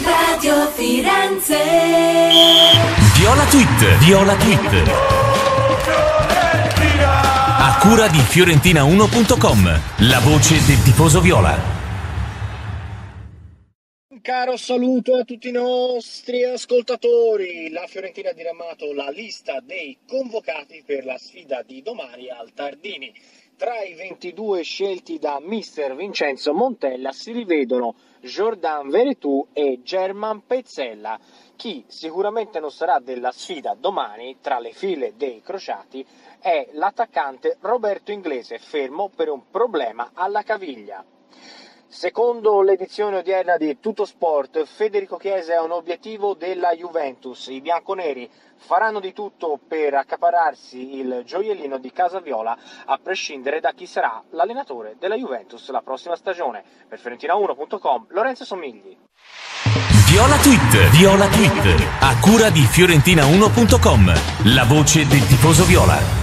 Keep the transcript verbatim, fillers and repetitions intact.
Radio Firenze. Viola Tweet, Viola Tweet. A cura di Fiorentina uno punto com, la voce del tifoso viola. Un caro saluto a tutti i nostri ascoltatori. La Fiorentina ha diramato la lista dei convocati per la sfida di domani al Tardini. Tra i ventidue scelti da mister Vincenzo Montella si rivedono Jordan Veretout e German Pezzella. Chi sicuramente non sarà della sfida domani tra le file dei crociati è l'attaccante Roberto Inglese, fermo per un problema alla caviglia. Secondo l'edizione odierna di Tutto Sport, Federico Chiesa ha un obiettivo della Juventus. I bianconeri faranno di tutto per accaparrarsi il gioiellino di Casa Viola, a prescindere da chi sarà l'allenatore della Juventus la prossima stagione. Per Fiorentina uno punto com, Lorenzo Somigli. Viola Tweet, Viola Tweet, a cura di Fiorentina uno punto com, la voce del tifoso viola.